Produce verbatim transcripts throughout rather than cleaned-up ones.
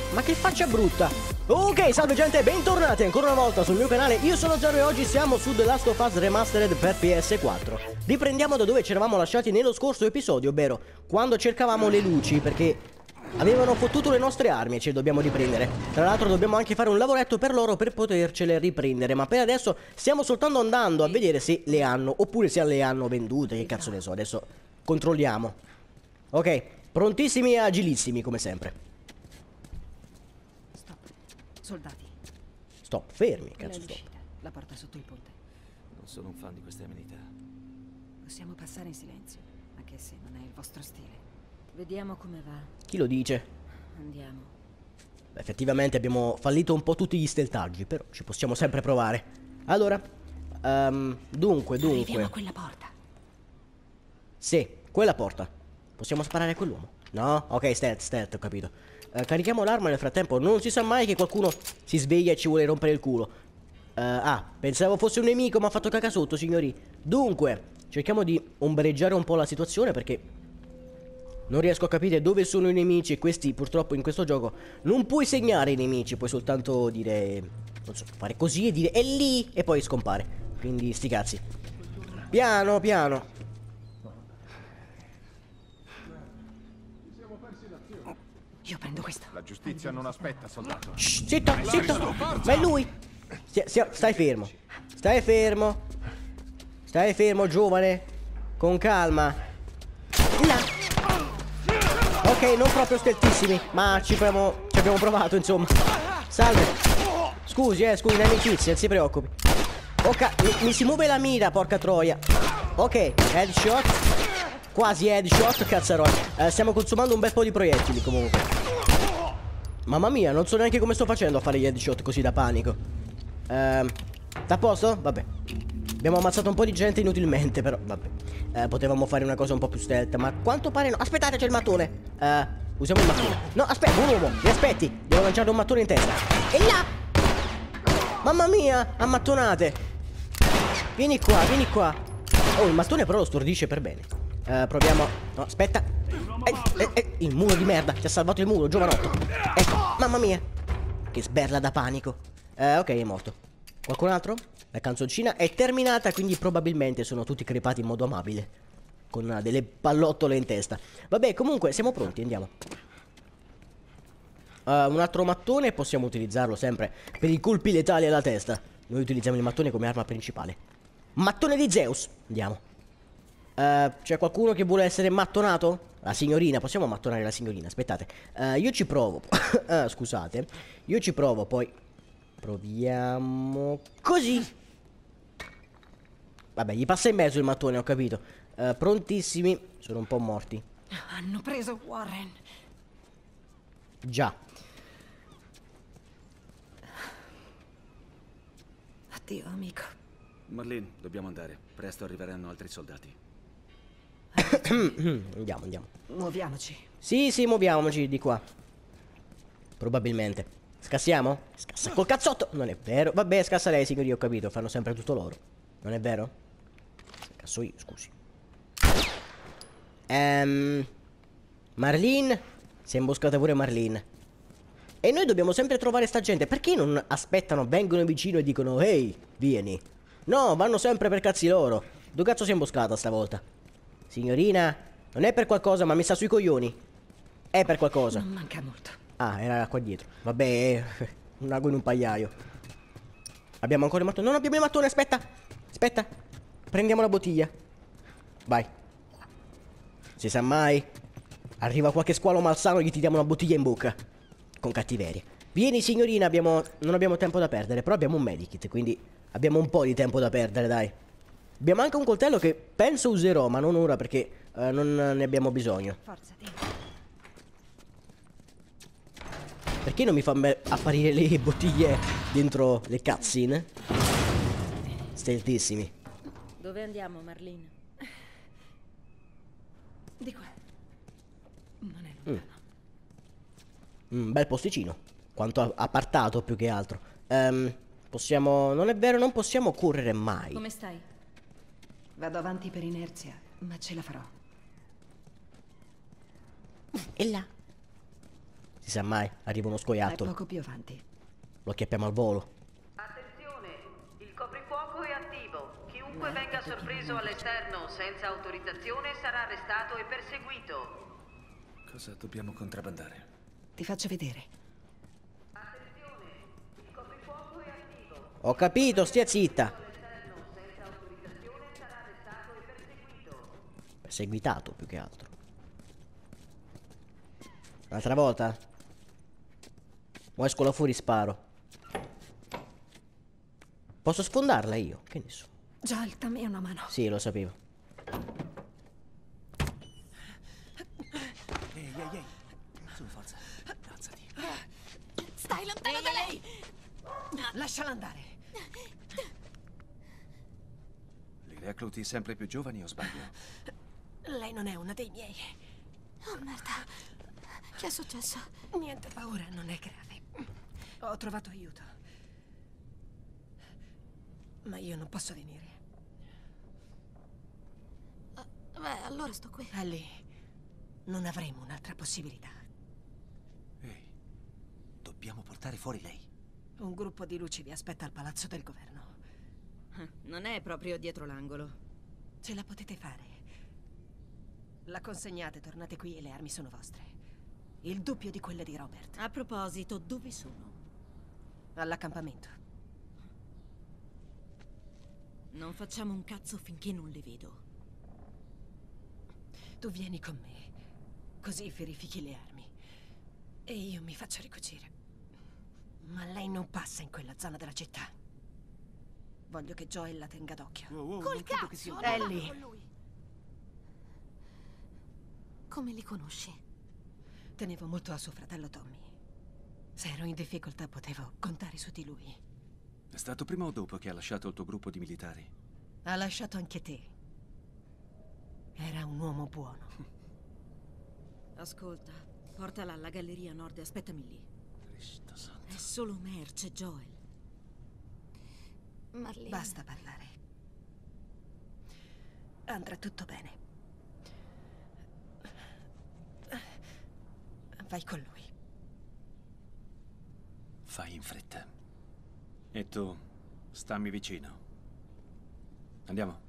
Ma che faccia brutta. Ok, salve gente, bentornati ancora una volta sul mio canale. Io sono Zero e oggi siamo su The Last of Us Remastered per P S quattro. Riprendiamo da dove ci eravamo lasciati nello scorso episodio, ovvero quando cercavamo le luci, perché avevano fottuto le nostre armi e ce le dobbiamo riprendere. Tra l'altro dobbiamo anche fare un lavoretto per loro per potercele riprendere. Ma per adesso stiamo soltanto andando a vedere se le hanno, oppure se le hanno vendute. Che cazzo ne so, adesso controlliamo. Ok, prontissimi e agilissimi come sempre. Stop. Soldati. Stop, fermi, cazzo stop. La porta sotto il ponte. Non sono un fan di queste amenità. Possiamo passare in silenzio, anche se non è il vostro stile. Vediamo come va. Chi lo dice? Andiamo. Beh, effettivamente abbiamo fallito un po' tutti gli steltaggi, però ci possiamo sempre provare. Allora, um, dunque, dunque. Arriviamo a quella porta. Sì, quella porta. Possiamo sparare a quell'uomo? No? Ok, stealth, stealth, ho capito. Uh, carichiamo l'arma nel frattempo. Non si sa mai che qualcuno si sveglia e ci vuole rompere il culo. Uh, ah, pensavo fosse un nemico, ma ha fatto caca sotto, signori. Dunque, cerchiamo di ombreggiare un po' la situazione perché non riesco a capire dove sono i nemici. E questi, purtroppo, in questo gioco non puoi segnare i nemici, puoi soltanto dire, non so, fare così e dire è lì e poi scompare. Quindi sti cazzi. Piano, piano. Io prendo questo. La giustizia non aspetta, soldato. Shh, zitto, zitto. Ma è lui. Stia, stia, stai fermo. Stai fermo. Stai fermo, giovane. Con calma. Là. Ok, non proprio steltissimi, ma ci abbiamo, ci abbiamo provato, insomma. Salve. Scusi, eh, scusi, in amicizia, non si preoccupi. Ok, mi, mi si muove la mira, porca troia. Ok, headshot. Quasi headshot, cazzarola. eh, Stiamo consumando un bel po' di proiettili, comunque. Mamma mia, non so neanche come sto facendo a fare gli headshot così da panico. Ehm, sta a posto? Vabbè. Abbiamo ammazzato un po' di gente inutilmente, però vabbè. Eh, potevamo fare una cosa un po' più stealth, ma a quanto pare no. Aspettate, c'è il mattone. Eh, usiamo il mattone. No, aspetta, un uomo, mi aspetti. Devo lanciare un mattone in testa. E là! Mamma mia, ammattonate. Vieni qua, vieni qua. Oh, il mattone però lo stordisce per bene. Eh, proviamo. No, aspetta. Eh, eh, eh, il muro di merda. Ti ha salvato il muro, giovanotto. Ecco, mamma mia. Che sberla da panico. Eh, ok, è morto. Qualcun altro? La canzoncina è terminata, quindi probabilmente sono tutti crepati in modo amabile, con uh, delle pallottole in testa. Vabbè, comunque siamo pronti, andiamo. uh, Un altro mattone, possiamo utilizzarlo sempre per i colpi letali alla testa. Noi utilizziamo il mattone come arma principale. Mattone di Zeus, andiamo. uh, C'è qualcuno che vuole essere mattonato? La signorina, possiamo mattonare la signorina, aspettate. uh, Io ci provo. uh, Scusate. Io ci provo, poi proviamo così. Vabbè, gli passa in mezzo il mattone, ho capito. uh, Prontissimi. Sono un po' morti. Hanno preso Warren. Già. Addio, amico. Marlene, dobbiamo andare. Presto arriveranno altri soldati. Andiamo, andiamo. Muoviamoci. Sì, sì, muoviamoci di qua. Probabilmente. Scassiamo? Scassa col cazzotto. Non è vero. Vabbè, scassa lei, signori, ho capito. Fanno sempre tutto loro. Non è vero? Casso io, scusi. Ehm Marlene. Si è imboscata pure Marlene. E noi dobbiamo sempre trovare sta gente. Perché non aspettano, vengono vicino e dicono ehi, vieni? No, vanno sempre per cazzi loro. Dove cazzo si è imboscata stavolta? Signorina, non è per qualcosa, ma mi sta sui coglioni. È per qualcosa. Non manca molto. Ah, era qua dietro. Vabbè, un ago in un pagliaio. Abbiamo ancora il mattone. Non abbiamo il mattone, aspetta. Aspetta. Prendiamo la bottiglia. Vai. Si sa mai. Arriva qualche squalo malsano e gli tiriamo una bottiglia in bocca. Con cattiveria. Vieni signorina, abbiamo... non abbiamo tempo da perdere. Però abbiamo un medikit, quindi abbiamo un po' di tempo da perdere, dai. Abbiamo anche un coltello che penso userò, ma non ora perché uh, non ne abbiamo bisogno. Forza, Perché non mi fa apparire le bottiglie dentro le cutscene? Steltissimi. Dove andiamo, Marlene? Di qua. Non è lontano. Un mm. mm, bel posticino. Quanto appartato più che altro. um, Possiamo... non è vero, non possiamo correre mai. Come stai? Vado avanti per inerzia, ma ce la farò. E là. Si sa mai, arriva uno È scoiattolo. poco più avanti. Lo acchiappiamo al volo. Attenzione, il coprifuoco è attivo. Chiunque venga sorpreso all'esterno senza autorizzazione sarà arrestato e perseguito. Cosa dobbiamo contrabbandare? Ti faccio vedere. Attenzione, il coprifuoco è attivo. Ho capito, stia zitta. All'esterno senza autorizzazione sarà arrestato e perseguito. Perseguitato più che altro. Un'altra volta? O esco là fuori e sparo? Posso sfondarla io? Che ne so. Joel, dammi una mano. Sì, lo sapevo. Ehi, ehi, ehi. Su, forza. Alzati. Stai lontano da lei! Lasciala andare. Li recluti sempre più giovani o sbaglio? Lei non è una dei miei. Oh merda. Che è successo? Niente paura, non è grave. Ho trovato aiuto. Ma io non posso venire. Uh, beh, allora sto qui. Ellie, non avremo un'altra possibilità. Ehi, dobbiamo portare fuori lei. Un gruppo di luci vi aspetta al palazzo del governo. Non è proprio dietro l'angolo. Ce la potete fare. La consegnate, tornate qui e le armi sono vostre. Il doppio di quelle di Robert. A proposito, dove sono? All'accampamento. Non facciamo un cazzo finché non le vedo. Tu vieni con me, così verifichi le armi. E io mi faccio ricucire. Ma lei non passa in quella zona della città. Voglio che Joel la tenga d'occhio. Oh, oh, Col non credo cazzo, che sia... non Ellie. vado con lui. Come li conosci? Tenevo molto a suo fratello Tommy. Se ero in difficoltà potevo contare su di lui. È stato prima o dopo che ha lasciato il tuo gruppo di militari? Ha lasciato anche te. Era un uomo buono. Ascolta, portala alla galleria nord e aspettami lì. Cristo santo. È solo merce, Joel. Marlene. Basta parlare. Andrà tutto bene. Vai con lui. Fai in fretta. E tu, stammi vicino. Andiamo.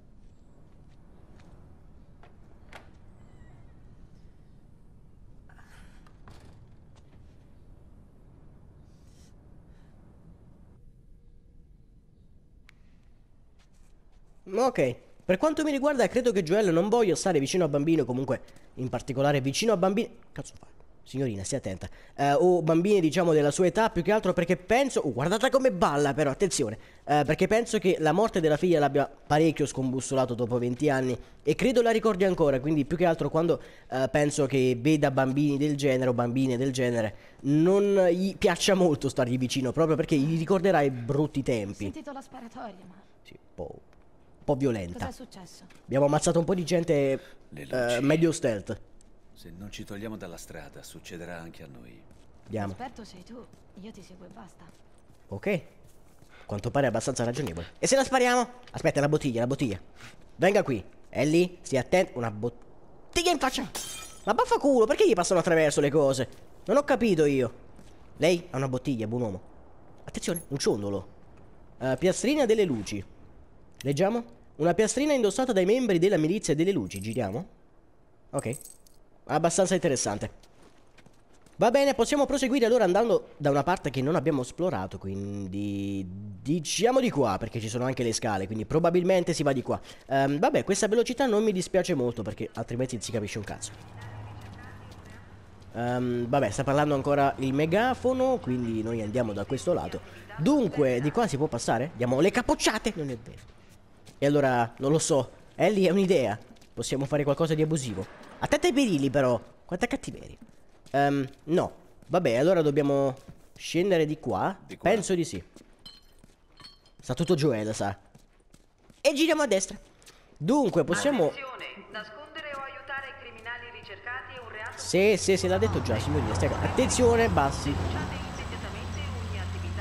Ok, per quanto mi riguarda credo che Joel non voglia stare vicino a bambini, o comunque in particolare vicino a bambini. Cazzo fa? Signorina, stia attenta. Uh, o bambini, diciamo, della sua età, più che altro perché penso... Oh, guardate come balla però, attenzione. Uh, perché penso che la morte della figlia l'abbia parecchio scombussolato dopo venti anni. E credo la ricordi ancora, quindi più che altro quando uh, penso che veda bambini del genere o bambine del genere, non gli piaccia molto stargli vicino, proprio perché gli ricorderà i brutti Ho tempi. sentito la sparatoria, ma Sì, un po', un po' violenta. cos'è successo? Abbiamo ammazzato un po' di gente Le uh, luci. medio stealth. Se non ci togliamo dalla strada, succederà anche a noi. Andiamo. Esperto sei tu, io ti seguo e basta. Ok. A quanto pare è abbastanza ragionevole. E se la spariamo? Aspetta, la bottiglia, la bottiglia. Venga qui. Ellie, stia attento. Una bottiglia in faccia. Ma baffaculo, perché gli passano attraverso le cose? Non ho capito io. Lei ha una bottiglia, buon uomo. Attenzione, un ciondolo. Uh, piastrina delle luci. Leggiamo. Una piastrina indossata dai membri della milizia delle luci. Giriamo. Ok. Abbastanza interessante. Va bene, possiamo proseguire allora andando da una parte che non abbiamo esplorato, quindi diciamo di qua, perché ci sono anche le scale, quindi probabilmente si va di qua. um, Vabbè, questa velocità non mi dispiace molto, perché altrimenti non si capisce un cazzo. um, Vabbè, sta parlando ancora il megafono, quindi noi andiamo da questo lato. Dunque, di qua si può passare? Diamo le capocciate? Non è vero. E allora, non lo so, Ellie è un'idea. Possiamo fare qualcosa di abusivo. Attenta ai birilli però. Quanta cattiveria. um, No. Vabbè, allora dobbiamo scendere di qua. Di qua? Penso di sì. Sta tutto Joel, sa. E giriamo a destra. Dunque possiamo... Attenzione, nascondere o aiutare i criminali ricercati è un reato. Sì, sì, sì, l'ha detto già, signorina. Stia... Attenzione, bassi. Denunciate immediatamente ogni attività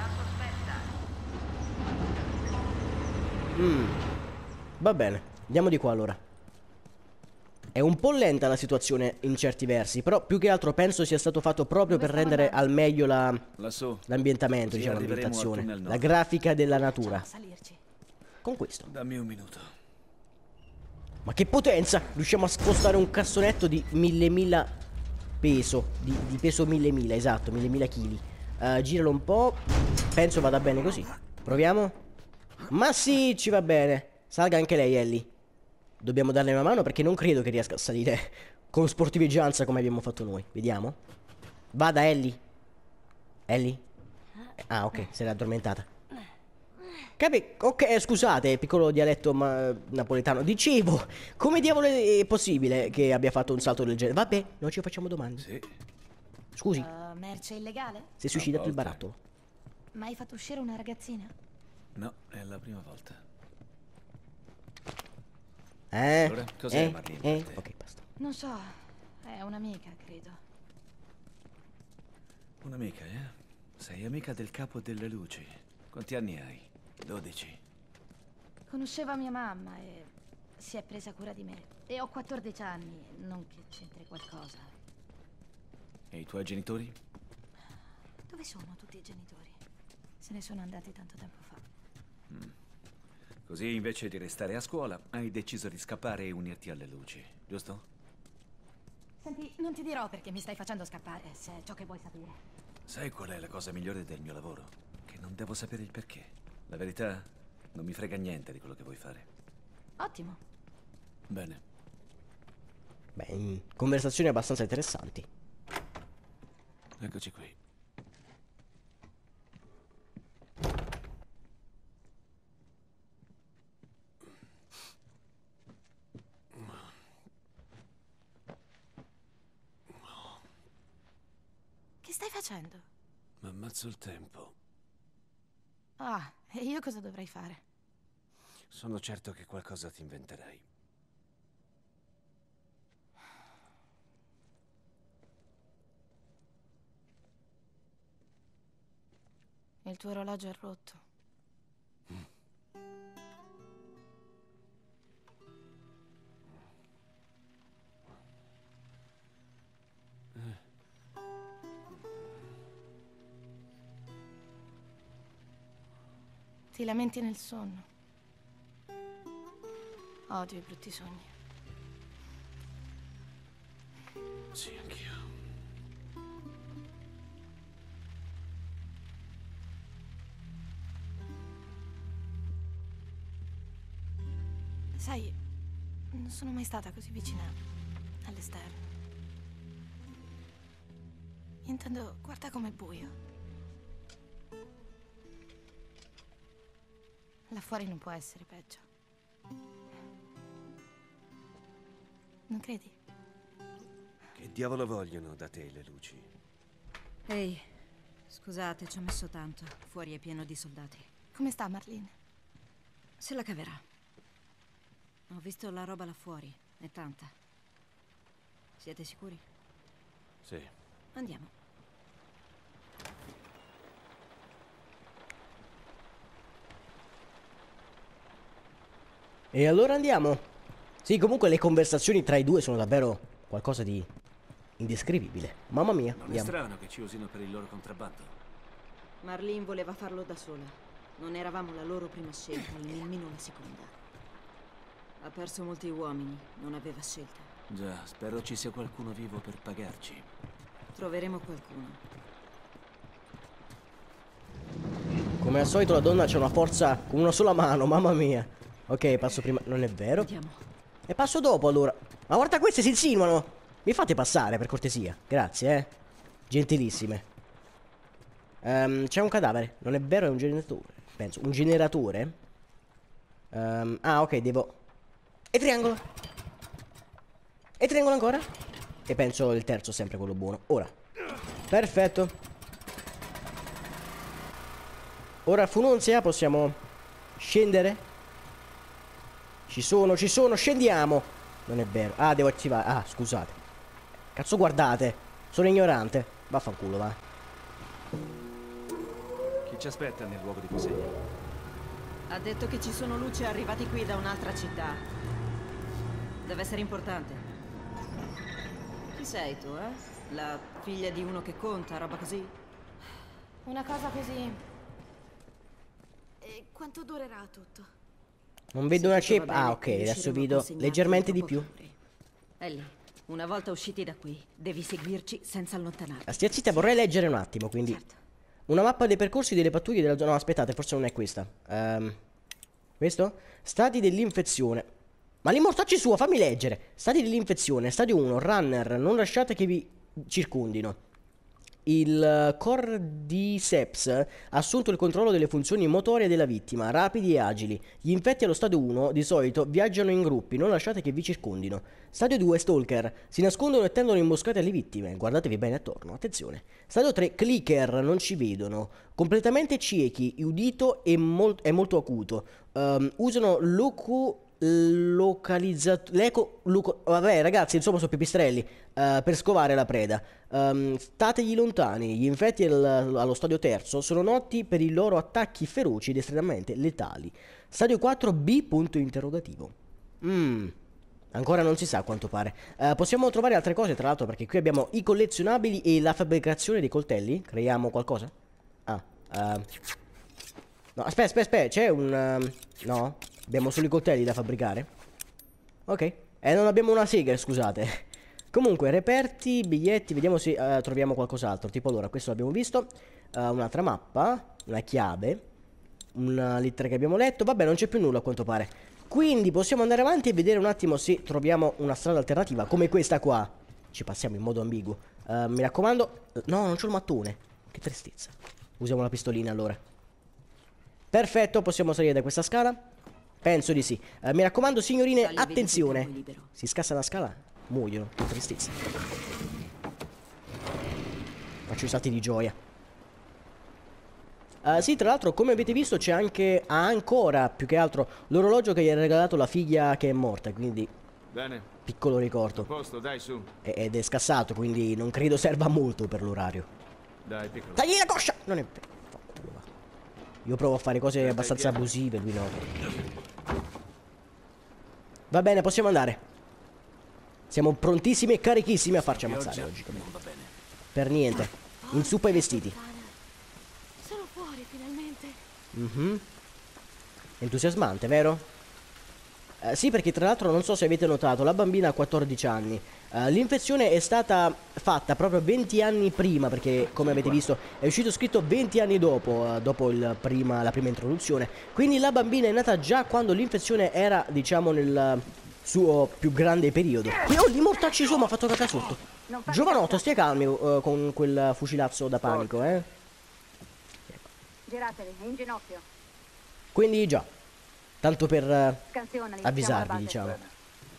sospetta. Mm. Va bene, andiamo di qua allora. È un po' lenta la situazione in certi versi, però più che altro penso sia stato fatto proprio per rendere al meglio la, Lassù. l'ambientamento, Così diciamo, arriveremo al l'ambientazione, tunnel la nord. grafica della natura. Salirci. Con questo. Dammi un minuto. Ma che potenza! Riusciamo a spostare un cassonetto di mille mila peso, di, di peso mille mila, esatto, mille mila chili. Uh, giralo un po', penso vada bene così. Proviamo? Ma sì, ci va bene. Salga anche lei, Ellie. Dobbiamo darle una mano perché non credo che riesca a salire con sportiveggianza come abbiamo fatto noi. Vediamo. Vada, Ellie. Ellie? Ah, ok, si era addormentata. Capi? Ok, scusate, piccolo dialetto ma, napoletano. Dicevo, come diavolo è possibile che abbia fatto un salto del genere? Vabbè, non ci facciamo domande. Sì. Scusi, Uh, merce illegale? si è suicidato il volte. barattolo. Ma hai fatto uscire una ragazzina? No, è la prima volta. Eh? Allora, cos'è eh? Marlene Eh? per te? Ok, basta. Non so, è un'amica, credo. Un'amica, eh? Sei amica del capo delle luci. Quanti anni hai? dodici. Conosceva mia mamma e si è presa cura di me. E ho quattordici anni, non che c'entri qualcosa. E i tuoi genitori? Dove sono tutti i genitori? Se ne sono andati tanto tempo fa. Così invece di restare a scuola, hai deciso di scappare e unirti alle luci, giusto? Senti, non ti dirò perché mi stai facendo scappare, se è ciò che vuoi sapere. Sai qual è la cosa migliore del mio lavoro? Che non devo sapere il perché. La verità, non mi frega niente di quello che vuoi fare. Ottimo. Bene. Beh, mm, conversazioni abbastanza interessanti. Eccoci qui. Che stai facendo? M'ammazzo il tempo. Ah, e io cosa dovrei fare? Sono certo che qualcosa ti inventerai. Il tuo orologio è rotto. Ti lamenti nel sonno. Odio i brutti sogni. Sì, anch'io. Sai, non sono mai stata così vicina all'esterno. Intendo, guarda com'è buio. Là fuori non può essere peggio. Non credi? Che diavolo vogliono da te le luci? Ehi, scusate, ci ho messo tanto. Fuori è pieno di soldati. Come sta Marlene? Se la caverà. Ho visto la roba là fuori. È tanta. Siete sicuri? Sì. Andiamo. E allora andiamo. Sì, comunque le conversazioni tra i due sono davvero qualcosa di indescrivibile. Mamma mia, Non è andiamo. strano che ci usino per il loro contrabbando. Marlene voleva farlo da sola. Non eravamo la loro prima scelta, e nemmeno la seconda. Ha perso molti uomini, non aveva scelta. Già, spero ci sia qualcuno vivo per pagarci. Troveremo qualcuno. Come al solito la donna c'ha una forza con una sola mano, mamma mia. Ok, passo prima. Non è vero. Andiamo. E passo dopo allora. Ma guarda, queste si insinuano. Mi fate passare per cortesia. Grazie, eh. Gentilissime. Ehm, c'è un cadavere. Non è vero, è un generatore. Penso. Un generatore. Ehm, ah, ok, devo. E triangolo. E triangolo ancora. E penso il terzo sempre quello buono. Ora. Perfetto. Ora Fununzia possiamo scendere. Ci sono, ci sono, scendiamo. Non è vero. Ah, devo attivare. Ah, scusate. Cazzo, guardate. Sono ignorante. Vaffanculo, va. Chi ci aspetta nel luogo di consegna? Ha detto che ci sono luci arrivati qui da un'altra città. Deve essere importante. sei tu, eh? La figlia di uno che conta, roba così? Una cosa così. E quanto durerà tutto? Non vedo Se una tutto va chip. bene, Ah, ok, adesso riusciremo a vedo consegnarti leggermente di dopo più. Capri. Ellie, una volta usciti da qui, devi seguirci senza allontanarti. Stia zitta, vorrei leggere un attimo, quindi. Certo. Una mappa dei percorsi delle pattuglie della zona. No, aspettate, forse non è questa. Ehm, questo? Stati dell'infezione. Ma l'immortacci sua, fammi leggere. Stati dell'infezione. Stadio uno. Runner, non lasciate che vi circondino. Il Cordyceps ha assunto il controllo delle funzioni motorie della vittima, rapidi e agili. Gli infetti allo stadio uno di solito viaggiano in gruppi, non lasciate che vi circondino. Stadio due, Stalker, si nascondono e tendono imboscate alle vittime, guardatevi bene attorno, attenzione. Stadio tre, Clicker, non ci vedono, completamente ciechi, udito e mol è molto acuto. Um, usano locu... localizzato l'eco loco, vabbè ragazzi, insomma sono pipistrelli uh, per scovare la preda. Um, stategli lontani. Gli infetti al, allo stadio terzo sono noti per i loro attacchi feroci ed estremamente letali. Stadio quattro B punto interrogativo. Mm. Ancora non si sa a quanto pare. uh, Possiamo trovare altre cose tra l'altro, perché qui abbiamo i collezionabili e la fabbricazione dei coltelli. Creiamo qualcosa? Ah uh, no, aspetta aspetta aspetta, c'è un uh, no? Abbiamo solo i coltelli da fabbricare. Ok. E eh, non abbiamo una sega, scusate. Comunque, reperti, biglietti. Vediamo se uh, troviamo qualcos'altro. Tipo allora, questo l'abbiamo visto. uh, Un'altra mappa. Una chiave. Una lettera che abbiamo letto. Vabbè, non c'è più nulla a quanto pare. Quindi possiamo andare avanti e vedere un attimo se troviamo una strada alternativa, come questa qua. Ci passiamo in modo ambiguo. uh, Mi raccomando. No, non c'ho il mattone. Che tristezza. Usiamo la pistolina allora. Perfetto, possiamo salire da questa scala. Penso di sì. uh, Mi raccomando signorine, Sali, attenzione. vedi che Si scassa la scala, muoiono. Che tristezza. Faccio i salti di gioia. uh, Sì, tra l'altro, come avete visto, c'è anche ha ancora, più che altro, l'orologio che gli ha regalato la figlia che è morta. Quindi, Bene, piccolo ricordo. a posto, dai, su. E- Ed è scassato, quindi non credo serva molto per l'orario. Dai, piccolo. Tagli la coscia! Non è vero. Fanculo, va. Io provo a fare cose abbastanza abusive, lui no. Va bene, possiamo andare. Siamo prontissimi e carichissimi a farci ammazzare oggi. Non va bene. Per niente. In zuppa i vestiti. Sono fuori finalmente. Mhm. Entusiasmante, vero? Eh, sì, perché tra l'altro non so se avete notato, la bambina ha quattordici anni. Eh, l'infezione è stata fatta proprio venti anni prima, perché come avete visto è uscito scritto venti anni dopo, eh, dopo il prima, la prima introduzione. Quindi la bambina è nata già quando l'infezione era, diciamo, nel suo più grande periodo. E oh, gli mortacci su, mi ha fatto cacca sotto. Giovanotto, stia calmi eh, con quel fucilazzo da panico, eh. Giratevi, in ginocchio. Quindi già, tanto per eh, Scansionali, avvisarvi, siamo diciamo. alla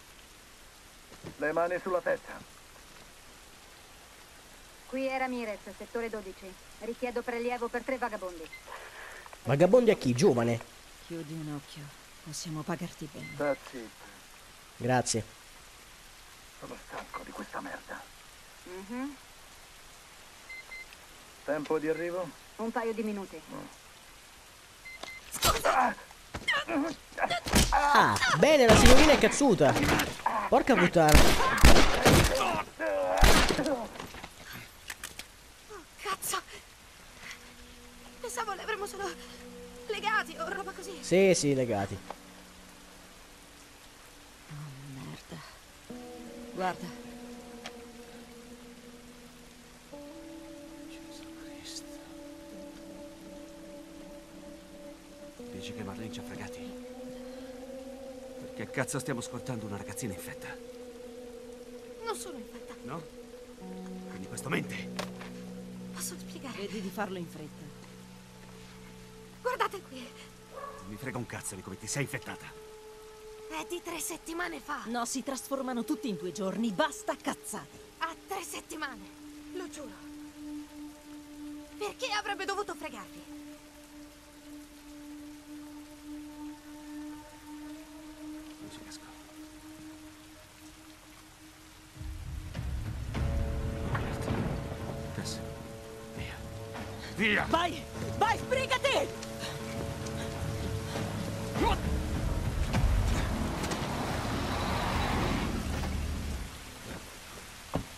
Le mani sulla testa. base. Qui è Ramirez, settore dodici. Richiedo prelievo per tre vagabondi. Vagabondi a chi? Giovane? Chiudi un occhio, possiamo pagarti bene. Sta zitto. Grazie. Sono stanco di questa merda. Mhm. Tempo di arrivo? Un paio di minuti. Ah, bene, la signorina è cazzuta. Porca puttana. Cazzo! Pensavo li avremmo solo legati o roba così. Sì, sì, legati. Oh, merda. Guarda. Dici che Marlene ci ha fregati? Perché cazzo stiamo scortando una ragazzina infetta? Non sono infetta. No? Quindi questo mente. Posso spiegare? Vedi di farlo in fretta. Guardate qui. Non mi frega un cazzo di come ti sei infettata. È di tre settimane fa. No, si trasformano tutti in due giorni. Basta cazzate. A tre settimane. Lo giuro. Perché avrebbe dovuto fregarvi? Non ci riesco. Tess, via. Via! Vai! Vai, sbrigati!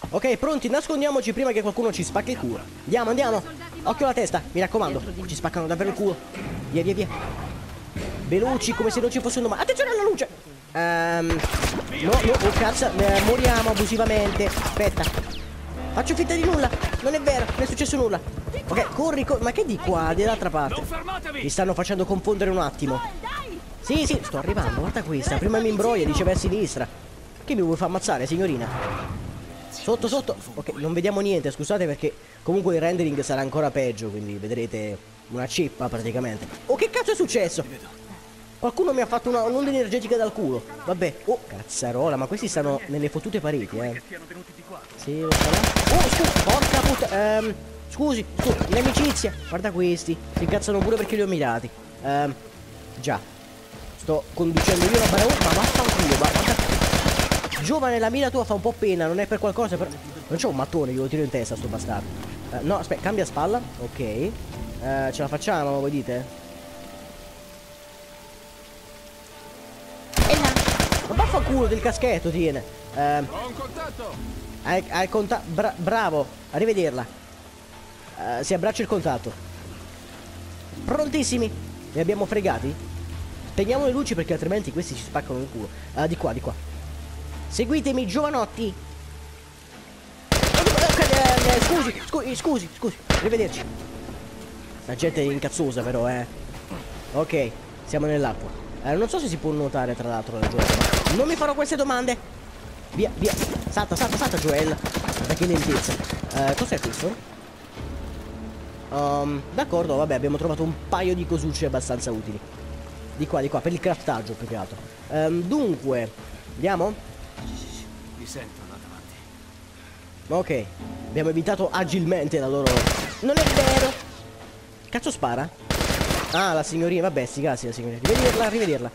Ok, pronti, nascondiamoci prima che qualcuno ci spacchi il culo. Andiamo, andiamo. Occhio alla testa, mi raccomando. Ci spaccano davvero il culo. Via, via, via. Veloci, come se non ci fosse un domani. Attenzione alla luce. Um, no, no, oh cazzo, eh, moriamo abusivamente. Aspetta. Faccio finta di nulla. Non è vero, non è successo nulla. Ok, corri, corri. Ma che di qua, dall'altra parte? Mi stanno facendo confondere un attimo. Sì, sì, sto arrivando, guarda questa. Prima mi imbroglia, diceva a sinistra. Che mi vuoi far ammazzare, signorina? Sotto, sotto. Ok, non vediamo niente, scusate perché comunque il rendering sarà ancora peggio, quindi vedrete una cippa praticamente. Oh, che cazzo è successo? Qualcuno mi ha fatto una un'onda energetica dal culo. Vabbè. Oh, cazzarola, ma questi stanno nelle fottute pareti, eh. Sì, lo so là. Oh, scusa, porca puttana. Ehm, scusi, scusi, in amicizia. Guarda questi. Si incazzano pure perché li ho mirati. Ehm, già. Sto conducendo io la barone, ma vaffanculo, guarda. Giovane, la mira tua fa un po' pena, non è per qualcosa, però... Non c'è un mattone che lo tiro in testa, sto bastardo. Uh, no, aspetta, cambia spalla. Ok. Uh, ce la facciamo, voi dite? E là! Ma vaffanculo del caschetto, tiene. Uh, Ho un contatto! Hai, hai contatto... Bra bravo, arrivederla. Uh, si abbraccia il contatto. Prontissimi? Li abbiamo fregati? Teniamo le luci perché altrimenti questi ci spaccano il culo. Uh, di qua, di qua. Seguitemi, giovanotti. Scusi, scusi, scusi, scusi. Arrivederci. La gente è incazzosa però, eh. Ok, siamo nell'acqua. eh, Non so se si può nuotare tra l'altro la Joel, ma non mi farò queste domande. Via, via. Salta, salta, salta Joel. Da che lentezza. eh, Cos'è questo? Um, D'accordo, vabbè, abbiamo trovato un paio di cosucce abbastanza utili. Di qua, di qua, per il craftaggio più che altro. um, Dunque, andiamo? Mi sento, andate avanti. Ok, abbiamo evitato agilmente la loro... Non è vero! Cazzo spara? Ah, la signorina, vabbè, sti cazzi la signorina. Rivederla, rivederla.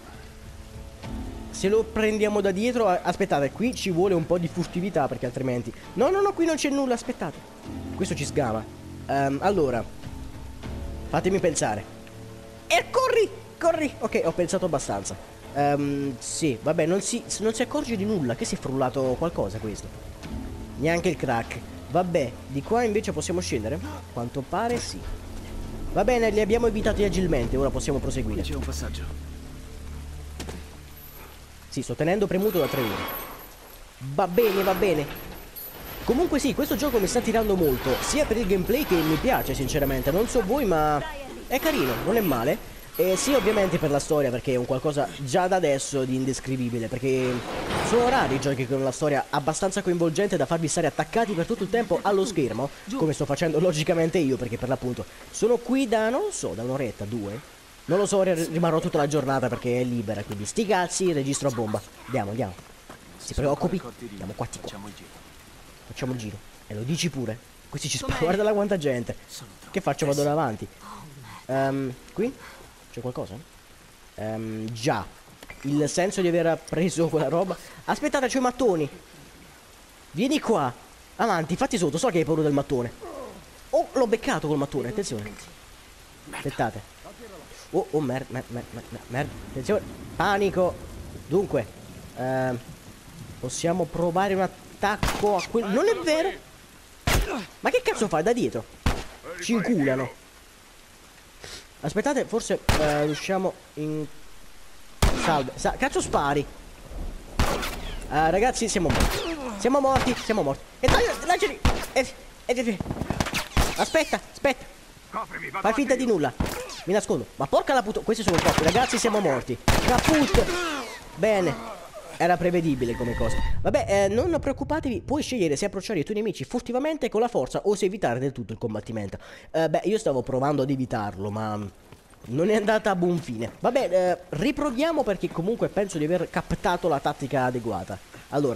Se lo prendiamo da dietro... Aspettate, qui ci vuole un po' di furtività perché altrimenti... No, no, no, qui non c'è nulla, aspettate. Questo ci sgama. um, Allora, fatemi pensare. E corri, corri. Ok, ho pensato abbastanza. Um, sì, vabbè, non si, non si accorge di nulla. Che si è frullato qualcosa questo? Neanche il crack. Vabbè, di qua invece possiamo scendere? Quanto pare sì. Va bene, li abbiamo evitati agilmente. Ora possiamo proseguire. C'è un passaggio. Sì, sto tenendo premuto da tre ore. Va bene, va bene. Comunque sì, questo gioco mi sta tirando molto. Sia per il gameplay che mi piace sinceramente. Non so voi ma è carino, non è male. E sì, ovviamente per la storia, perché è un qualcosa già da adesso di indescrivibile. Perché sono rari i giochi con una storia abbastanza coinvolgente da farvi stare attaccati per tutto il tempo allo schermo, come sto facendo logicamente io, perché per l'appunto sono qui da, non lo so, da un'oretta, due. Non lo so, rimarrò tutta la giornata perché è libera, quindi sti cazzi, registro a bomba. Andiamo, andiamo. Si preoccupi? Andiamo qua, qua. Facciamo il giro. E lo dici pure? Questi ci sparo, guarda la quanta gente. Che faccio? Vado davanti. um, Qui? C'è qualcosa? Um, già. Il senso di aver preso quella roba. Aspettate, c'ho i mattoni. Vieni qua. Avanti, fatti sotto. So che hai paura del mattone. Oh, l'ho beccato col mattone. Attenzione. Aspettate. Oh, oh, merda, merda, merda, merda. Attenzione. Panico. Dunque. Uh, possiamo provare un attacco a quel... Non è vero. Ma che cazzo fai da dietro? Ci inculano. Aspettate, forse uh, riusciamo in... Salve, Sa cazzo spari. uh, Ragazzi, siamo morti. Siamo morti, siamo morti. E dai, lanciali. E, e, e, Aspetta, aspetta. Fai finta di nulla. Mi nascondo. Ma porca la puto... Questi sono troppi, ragazzi, siamo morti. Caput. Bene. Era prevedibile come cosa. Vabbè, eh, non preoccupatevi. Puoi scegliere se approcciare i tuoi nemici furtivamente con la forza o se evitare del tutto il combattimento. eh, Beh, io stavo provando ad evitarlo, ma non è andata a buon fine. Vabbè, eh, riproviamo perché comunque penso di aver captato la tattica adeguata. Allora,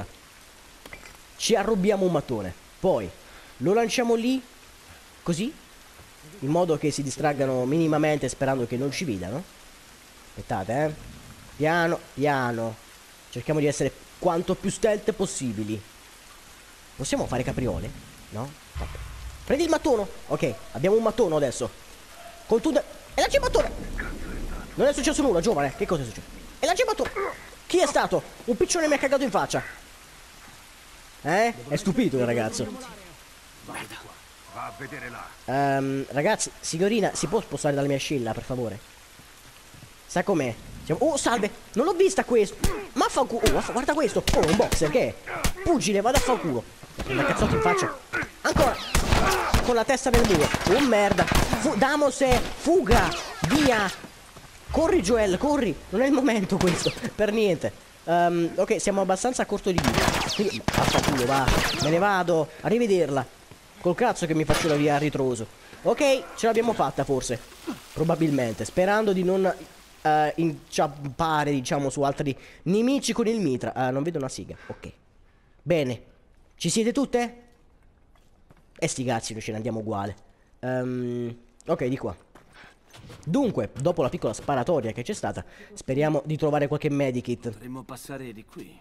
ci arrobbiamo un mattone, poi lo lanciamo lì, così, in modo che si distraggano minimamente sperando che non ci vedano. Aspettate, eh piano, piano. Cerchiamo di essere quanto più stealth possibili. Possiamo fare capriole? No? Vabbè. Prendi il mattono. Ok, abbiamo un mattono adesso. Contude. E lancia il mattone. Non è successo nulla, giovane. Che cosa è successo? E lancia il mattone. Chi è stato? Un piccione mi ha cagato in faccia. Eh? È stupito il ragazzo. Guarda, va a vedere là. Um, ragazzi, signorina, si può spostare dalla mia scilla, per favore? Sa com'è? Siamo... Oh, salve! Non l'ho vista questo! Ma fa culo! Oh, guarda questo! Oh, un boxer, che è? Pugile, vado a fa culo! Una cazzotti in faccia! Ancora! Con la testa nel muro! Oh, merda! Fu Damose! Fuga! Via! Corri, Joel, corri! Non è il momento questo, per niente. Um, ok, siamo abbastanza a corto di vita. Quindi, vaffanculo, va! Me ne vado! Arrivederla! Col cazzo che mi faccio la via a ritroso. Ok, ce l'abbiamo fatta forse. Probabilmente, sperando di non... Uh, inciampare, diciamo, su altri nemici con il mitra. Uh, non vedo una siga. Ok. Bene. Ci siete tutte? E sti cazzi, noi ce ne andiamo uguale. um, Ok, di qua. Dunque, dopo la piccola sparatoria che c'è stata, speriamo di trovare qualche medikit. Potremmo passare di qui.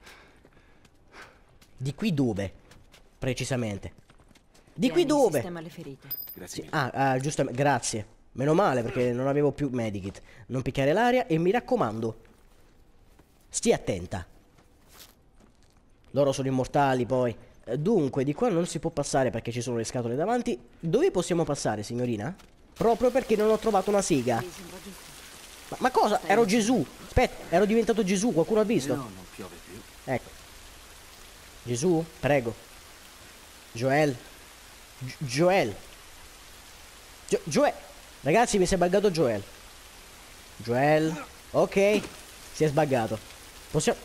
Di qui dove? Precisamente. Di Vieni, qui dove? sistema le ferite. Grazie. Sì. Ah, ah, giustamente, grazie. Meno male perché non avevo più medikit. Non picchiare l'aria e mi raccomando, stia attenta. Loro sono immortali poi. Dunque, di qua non si può passare perché ci sono le scatole davanti. Dove possiamo passare, signorina? Proprio perché non ho trovato una sega. Ma, ma cosa? Ero Gesù. Aspetta, ero diventato Gesù. Qualcuno ha visto? No, non piove più. Ecco. Gesù, prego. Joel. Gio Joel. Gio Joel. Ragazzi, mi si è buggato Joel. Joel. Ok. Si è sbaggato. Possiamo...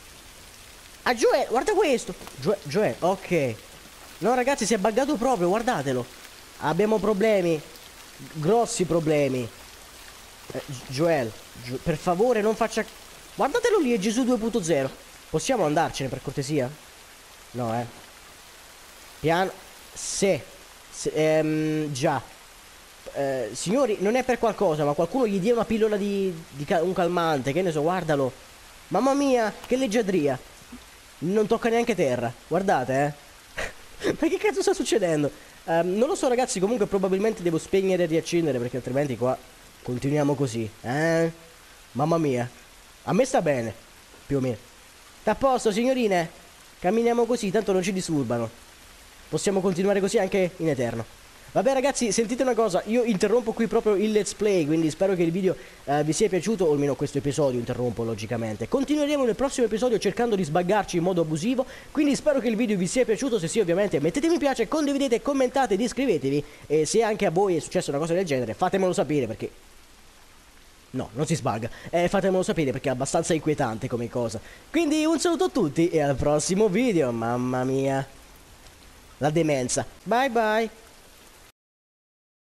Ah, Joel, guarda questo. Joel, Joel, ok. No, ragazzi, si è buggato proprio, guardatelo. Abbiamo problemi. Grossi problemi. eh, Joel, Gio per favore non faccia... Guardatelo lì, è Gesù due punto zero. Possiamo andarcene per cortesia? No, eh. Piano. Se, se ehm, già. Eh, signori, non è per qualcosa, ma qualcuno gli dia una pillola di, di cal un calmante, che ne so, guardalo. Mamma mia, che leggiadria. Non tocca neanche terra. Guardate, eh. Ma che cazzo sta succedendo? Um, non lo so, ragazzi, comunque probabilmente devo spegnere e riaccendere, perché altrimenti qua continuiamo così, eh? Mamma mia. A me sta bene, più o meno. Sta a posto, signorine? Camminiamo così, tanto non ci disturbano. Possiamo continuare così anche in eterno. Vabbè, ragazzi, sentite una cosa, io interrompo qui proprio il let's play, quindi spero che il video eh, vi sia piaciuto, o almeno questo episodio interrompo logicamente. Continueremo nel prossimo episodio cercando di sbaggarci in modo abusivo, quindi spero che il video vi sia piaciuto. Se sì, ovviamente mettete mi piace, condividete, commentate ed iscrivetevi. E se anche a voi è successa una cosa del genere, fatemelo sapere, perché... No, non si sbagga, eh, fatemelo sapere perché è abbastanza inquietante come cosa. Quindi un saluto a tutti e al prossimo video, mamma mia. La demenza. Bye bye.